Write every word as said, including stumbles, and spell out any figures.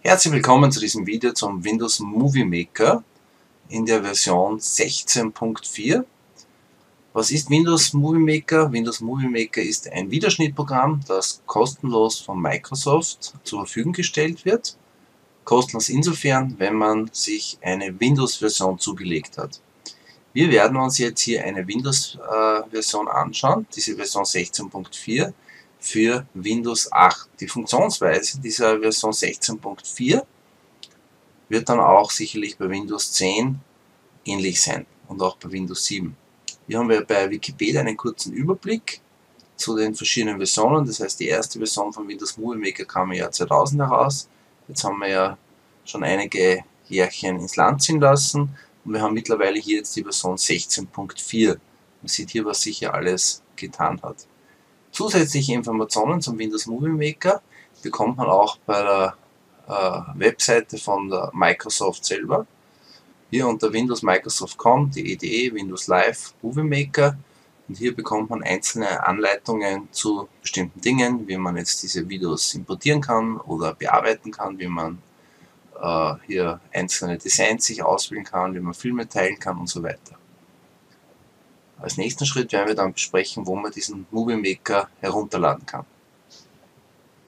Herzlich willkommen zu diesem Video zum Windows Movie Maker in der Version sechzehn Punkt vier. Was ist Windows Movie Maker? Windows Movie Maker ist ein Videoschnittprogramm, das kostenlos von Microsoft zur Verfügung gestellt wird. Kostenlos insofern, wenn man sich eine Windows-Version zugelegt hat. Wir werden uns jetzt hier eine Windows-Version anschauen, diese Version sechzehn Punkt vier für Windows acht. Die Funktionsweise dieser Version sechzehn Punkt vier wird dann auch sicherlich bei Windows zehn ähnlich sein und auch bei Windows sieben. Hier haben wir bei Wikipedia einen kurzen Überblick zu den verschiedenen Versionen. Das heißt, die erste Version von Windows Movie Maker kam im Jahr zweitausend heraus. Jetzt haben wir ja schon einige Jährchen ins Land ziehen lassen und wir haben mittlerweile hier jetzt die Version sechzehn Punkt vier. Man sieht hier, was sich hier alles getan hat. Zusätzliche Informationen zum Windows Movie Maker bekommt man auch bei der äh, Webseite von der Microsoft selber. Hier unter Windows Microsoft Punkt com, die I D E, Windows Live, Movie Maker. Und hier bekommt man einzelne Anleitungen zu bestimmten Dingen, wie man jetzt diese Videos importieren kann oder bearbeiten kann, wie man äh, hier einzelne Designs sich auswählen kann, wie man Filme teilen kann und so weiter. Als nächsten Schritt werden wir dann besprechen, wo man diesen Movie Maker herunterladen kann.